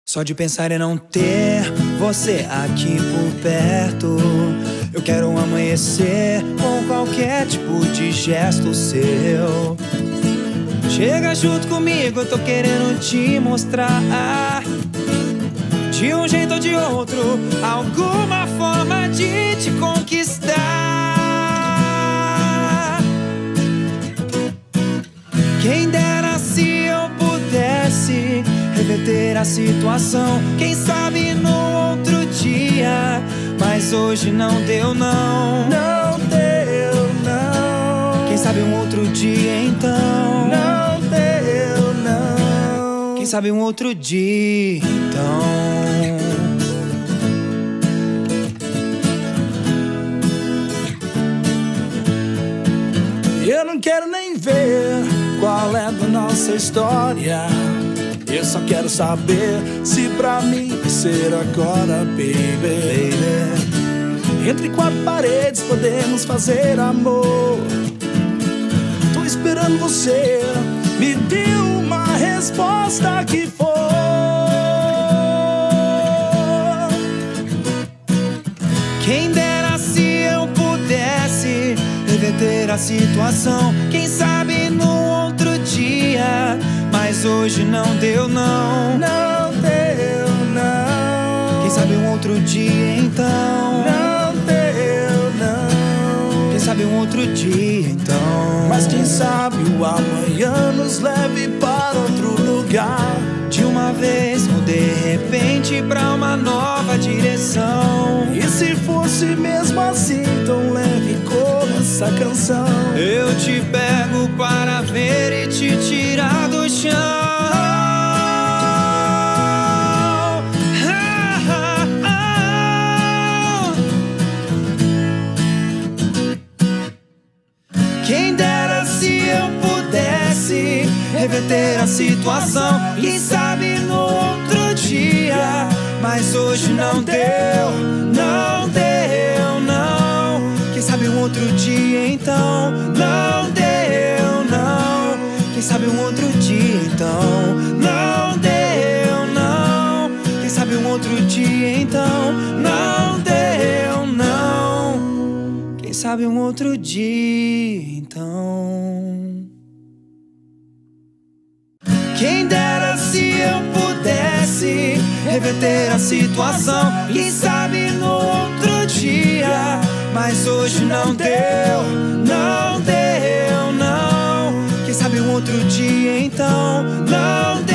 Só de pensar em não ter você aqui por perto, eu quero amanhecer com qualquer tipo de gesto seu. Chega junto comigo, eu tô querendo te mostrar, de um jeito ou de outro, alguma forma de te conquistar. Quem dera se eu pudesse reverter a situação, quem sabe no outro dia, mas hoje não deu não. Não deu não. Quem sabe um outro dia então. Não deu não. Quem sabe um outro dia então. Eu não quero nem ver qual é a nossa história. Eu só quero saber se pra mim vai ser agora, baby. Entre quatro paredes podemos fazer amor. Tô esperando você me dê uma resposta que for. Quem dera se eu pudesse reverter a situação, quem sabe no outro dia, mas hoje não deu não. Não deu não. Quem sabe um outro dia então. Não deu não. Quem sabe um outro dia então. Mas quem sabe o amanhã nos leve para outro lugar, de uma vez ou de repente pra uma nova direção. E se fosse mesmo assim tão leve como essa canção, eu te pego para ver e te tirar do chão. Quem dera se eu pudesse reverter a situação, quem sabe no outro dia, mas hoje não deu, não deu, não. Quem sabe um outro dia então. Não deu, não. Quem sabe um outro dia então. Não deu, não. Quem sabe um outro dia então. Não deu, não. Quem sabe um outro dia então. Quem dera se eu pudesse reverter a situação, quem sabe no outro dia, mas hoje não deu, não deu, não. Quem sabe um outro dia então. Não